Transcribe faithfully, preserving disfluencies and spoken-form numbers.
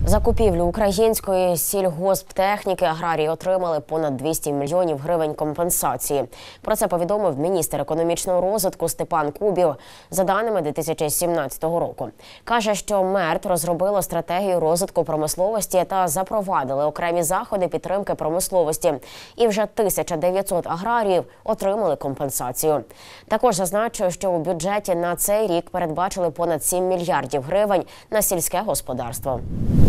закупівлю української сільгосптехніки аграрії отримали понад двісті мільйонів гривень компенсації. Про це повідомив міністр економічного розвитку Степан Кубів за даними дві тисячі сімнадцятого року. Каже, що МЕРТ розробило стратегію розвитку промисловості та запровадили окремі заходи підтримки промисловості. І вже тисяча дев'ятсот аграріїв отримали компенсацію. Також зазначу, що у бюджеті на цей рік передбачили понад сім мільярдів гривень на сільське господарство.